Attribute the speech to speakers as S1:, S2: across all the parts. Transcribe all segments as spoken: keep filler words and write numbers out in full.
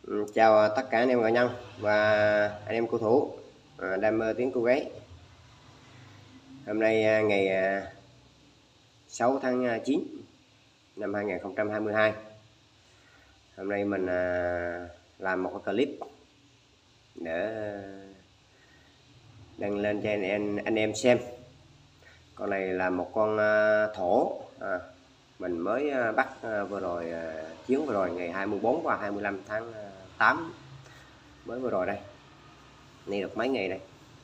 S1: Chào tất cả anh em nghệ nhân và anh em cô thủ đam mê tiếng cua gáy. Hôm nay ngày sáu tháng chín năm hai nghìn không trăm hai mươi hai. Hôm nay mình làm một cái clip để đăng lên cho anh em, anh em xem. Con này là một con thổ à, mình mới bắt vừa rồi, chuyến vừa rồi ngày hai mươi tư và hai mươi lăm tháng tám mới vừa rồi đây, nay được mấy ngày đây.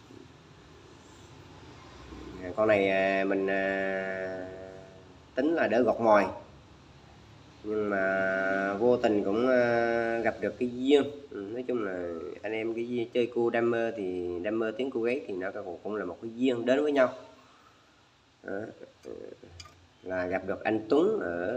S1: Con này mình tính là đỡ gọt mồi, nhưng mà vô tình cũng gặp được cái duyên. Nói chung là anh em cái chơi cua đam mê thì đam mê tiếng cua gáy thì nó cũng là một cái duyên đến với nhau. Đó. Là gặp được anh Tuấn ở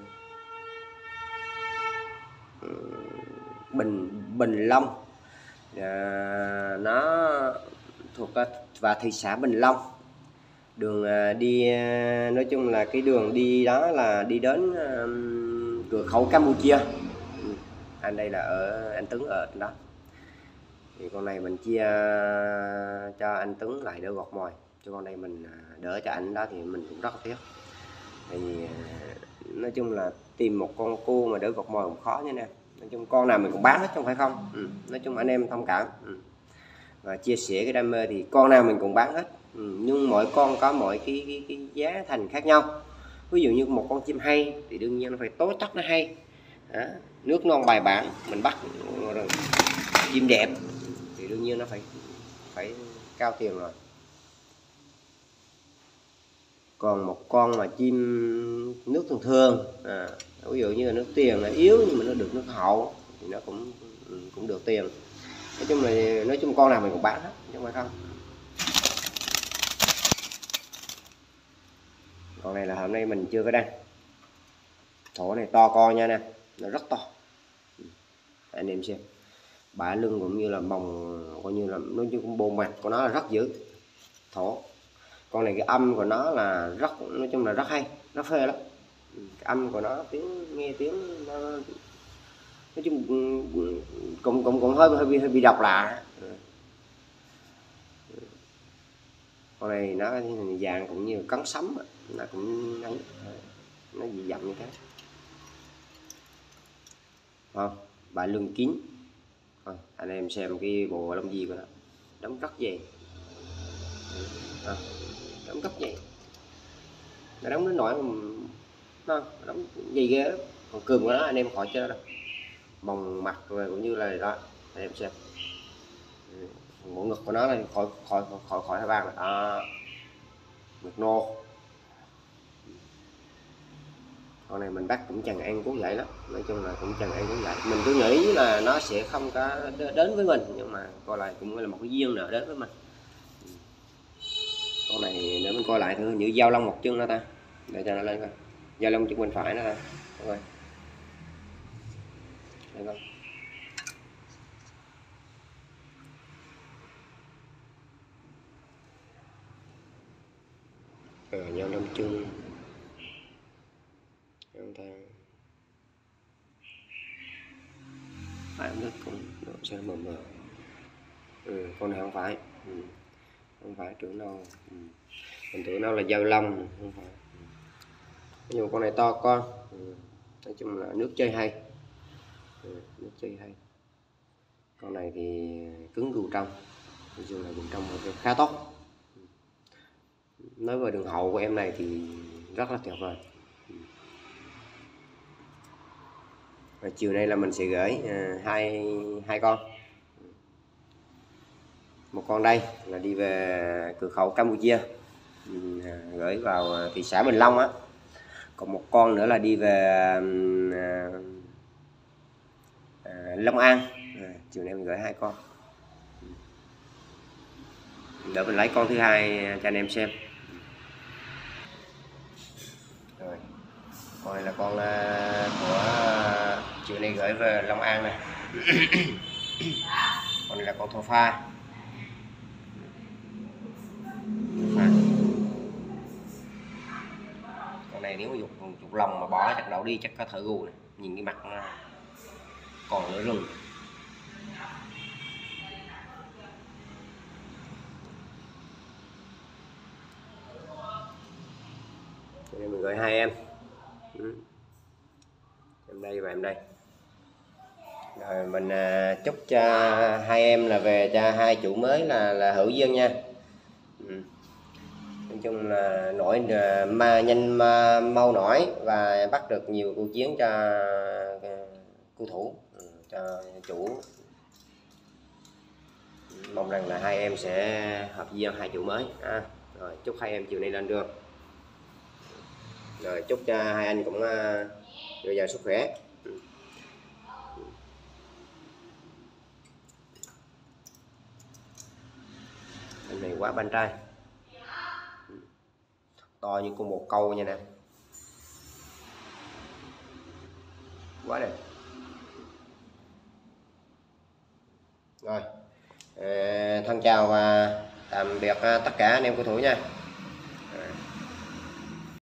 S1: Bình Bình Long, à, nó thuộc và thị xã Bình Long. Đường đi, nói chung là cái đường đi đó là đi đến um, cửa khẩu Campuchia. Ừ. Anh đây là ở anh Tuấn ở đó. Thì con này mình chia cho anh Tuấn lại đỡ gọt mồi, cho con này mình đỡ cho anh đó thì mình cũng rất là tiếc. Thì nói chung là tìm một con cua mà đỡ gọt mồi cũng khó nha nè. Nói chung con nào mình cũng bán hết không phải không. Ừ. Nói chung anh em thông cảm. Ừ. Và chia sẻ cái đam mê thì con nào mình cũng bán hết. Ừ. Nhưng mỗi con có mỗi cái, cái, cái giá thành khác nhau. Ví dụ như một con chim hay thì đương nhiên nó phải tố chất nó hay. Đó. Nước non bài bản, mình bắt rồi chim đẹp thì đương nhiên nó phải phải cao tiền rồi. Còn một con mà chim nước thường thường, à, ví dụ như là nước tiền là yếu nhưng mà nó được nước hậu thì nó cũng cũng được tiền. Nói chung là nói chung con nào mình cũng bán hết chứ không phải không. Con này là hôm nay mình chưa có đăng. Thổ này to con nha nè, nó rất to. Anh em xem bả lưng cũng như là mồng, coi như là nói chung bộ mặt của nó là rất dữ. Thổ con này cái âm của nó là rất, nói chung là rất hay, rất phê lắm. Cái âm của nó tiếng nghe tiếng nó, nói chung cũng cũng cũng hơi hơi bị hơi bị độc lạ. Con này nó dạng cũng như cắn sấm, nó cũng nó, nó dị dặm như thế. Không, bà lưng kín. À, anh em xem cái bộ lông gì của nó, đóng rất dày. À, đóng rất dày, nó đóng đến nỗi nó đóng dày ghê lắm. Còn cườm của nó anh em khỏi chơi đâu, mồng mặt rồi cũng như là đó, anh em xem bộ ngực của nó là khỏi khỏi khỏi khỏi hai vàng rồi đó, ngực nô. Con này mình bắt cũng chẳng ăn cú dậy lắm, nói chung là cũng chẳng ăn cú dậy. Mình cứ nghĩ là nó sẽ không có đến với mình, nhưng mà coi lại cũng là một cái duyên nữa đến với mình. Con này để mình coi lại thử như dao lông một chân đó ta, để cho nó lên coi, dao lông chân bên phải nó ta, coi đây con. Ờ, dao lông chân chúng ta phải rất cũng sẽ mờ mờ. Ừ, con này không phải. Ừ. Không phải trưởng nâu. Ừ. Mình tưởng nó là dao lông, không phải. Ừ. Nhưng mà con này to con. Ừ. Nói chung là nước chơi hay. Ừ. Nước chơi hay. Con này thì cứng gù trong, nói chung là vùng trong khá tốt. Nói về đường hậu của em này thì rất là tuyệt vời. Và chiều nay là mình sẽ gửi uh, hai hai con. Một con đây là đi về cửa khẩu Campuchia, mình gửi vào thị xã Bình Long á. Còn một con nữa là đi về uh, uh, Long An. À, chiều nay mình gửi hai con. Để mình lấy con thứ hai cho anh em xem. Rồi, con này là con uh, của uh, chiều nay gửi về Long An này. Con này là con thổ pha. Con này nếu mà dục, dục lòng mà bỏ chắc đậu đi chắc có thở gù này. Nhìn cái mặt nó còn nửa rừng. gửi hai em. Ừ. Em đây và em đây. Rồi mình à, chúc cho hai em là về cho hai chủ mới là là hữu duyên nha. Ừ. Nói chung là nổi mà nhanh mà mau nổi và bắt được nhiều cuộc chiến cho cầu thủ, ừ, cho chủ. Mong rằng là hai em sẽ hợp duyên hai chủ mới. À, rồi chúc hai em chiều nay lên đường. Rồi chúc cho hai anh cũng uh, dồi dào sức khỏe. Anh này quá banh trai, to như con bồ câu nha nè, quá đẹp. Rồi, à, thân chào và tạm biệt tất cả anh em cầu thủ nha.